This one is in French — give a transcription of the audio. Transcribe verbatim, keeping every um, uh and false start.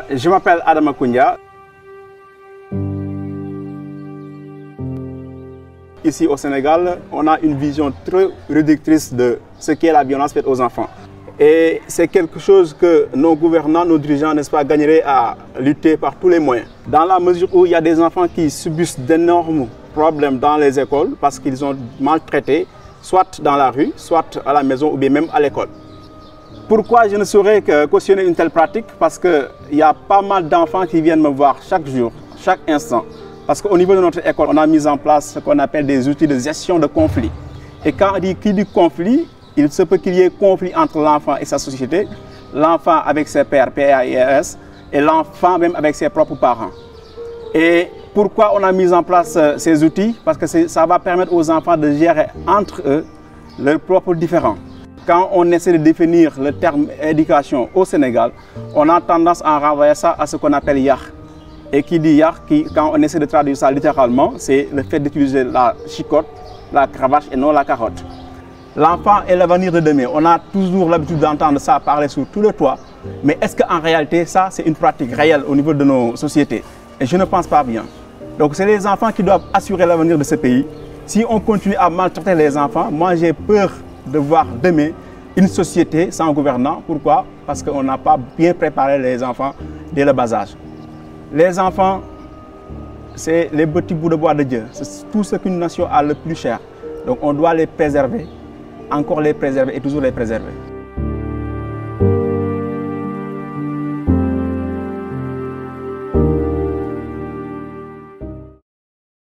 Je m'appelle Adama Koundia. Ici au Sénégal, on a une vision très réductrice de ce qu'est la violence faite aux enfants. Et c'est quelque chose que nos gouvernants, nos dirigeants, n'est-ce pas, gagneraient à lutter par tous les moyens. Dans la mesure où il y a des enfants qui subissent d'énormes problèmes dans les écoles parce qu'ils sont maltraités, soit dans la rue, soit à la maison ou bien même à l'école. Pourquoi je ne saurais cautionner une telle pratique? Parce qu'il y a pas mal d'enfants qui viennent me voir chaque jour, chaque instant. Parce qu'au niveau de notre école, on a mis en place ce qu'on appelle des outils de gestion de conflits. Et quand on dit qui dit conflit, il se peut qu'il y ait conflit entre l'enfant et sa société, l'enfant avec ses pères, P A I R S, et l'enfant même avec ses propres parents. Et pourquoi on a mis en place ces outils? Parce que ça va permettre aux enfants de gérer entre eux leurs propres différends. Quand on essaie de définir le terme éducation au Sénégal, on a tendance à renvoyer ça à ce qu'on appelle yar. Et qui dit yar, qui, quand on essaie de traduire ça littéralement, c'est le fait d'utiliser la chicotte, la cravache et non la carotte. L'enfant est l'avenir de demain. On a toujours l'habitude d'entendre ça parler sur tout le toit. Mais est-ce qu'en réalité, ça, c'est une pratique réelle au niveau de nos sociétés? Et je ne pense pas bien. Donc c'est les enfants qui doivent assurer l'avenir de ce pays. Si on continue à maltraiter les enfants, moi j'ai peur de voir demain une société sans gouvernant. Pourquoi? Parce qu'on n'a pas bien préparé les enfants dès le bas âge. Les enfants, c'est les petits bouts de bois de Dieu. C'est tout ce qu'une nation a le plus cher. Donc on doit les préserver, encore les préserver et toujours les préserver.